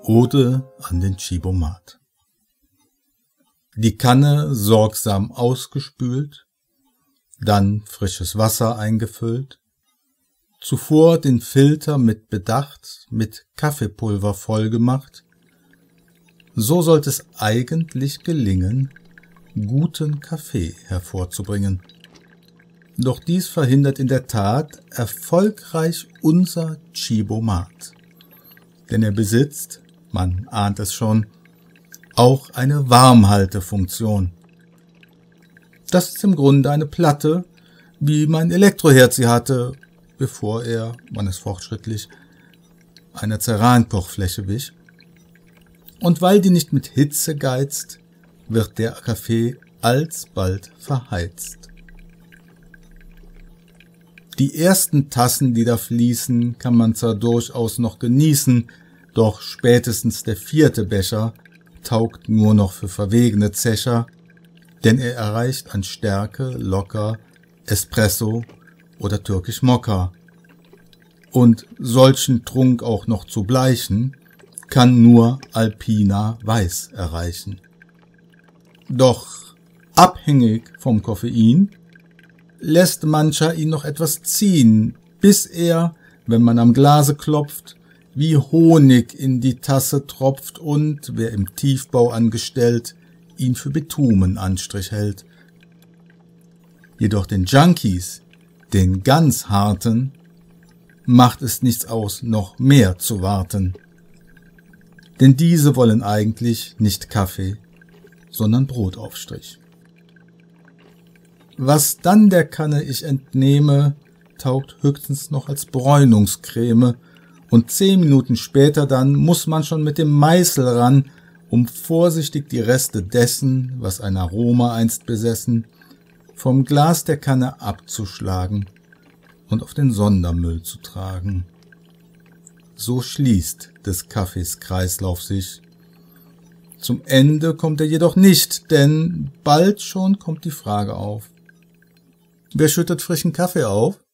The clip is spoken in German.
Ode an den Chibomat. Die Kanne sorgsam ausgespült, dann frisches Wasser eingefüllt, zuvor den Filter mit Bedacht mit Kaffeepulver vollgemacht. So sollte es eigentlich gelingen, guten Kaffee hervorzubringen. Doch dies verhindert in der Tat erfolgreich unser Chibomat, denn er besitzt, man ahnt es schon, auch eine Warmhaltefunktion. Das ist im Grunde eine Platte, wie mein Elektroherd sie hatte, bevor er, man ist fortschrittlich, einer Cerankochfläche wich. Und weil die nicht mit Hitze geizt, wird der Kaffee alsbald verheizt. Die ersten Tassen, die da fließen, kann man zwar durchaus noch genießen, doch spätestens der 4. Becher taugt nur noch für verwegene Zecher, denn er erreicht an Stärke locker Espresso oder Türkisch Mokka. Und solchen Trunk auch noch zu bleichen, kann nur Alpina Weiß erreichen. Doch abhängig vom Koffein lässt mancher ihn noch etwas ziehen, bis er, wenn man am Glase klopft, wie Honig in die Tasse tropft und, wer im Tiefbau angestellt, ihn für Bitumenanstrich hält. Jedoch den Junkies, den ganz harten, macht es nichts aus, noch mehr zu warten. Denn diese wollen eigentlich nicht Kaffee, sondern Brotaufstrich. Was dann der Kanne ich entnehme, taugt höchstens noch als Bräunungscreme, und 10 Minuten später dann muss man schon mit dem Meißel ran, um vorsichtig die Reste dessen, was ein Aroma einst besessen, vom Glas der Kanne abzuschlagen und auf den Sondermüll zu tragen. So schließt des Kaffees Kreislauf sich. Zum Ende kommt er jedoch nicht, denn bald schon kommt die Frage auf: Wer schüttet frischen Kaffee auf?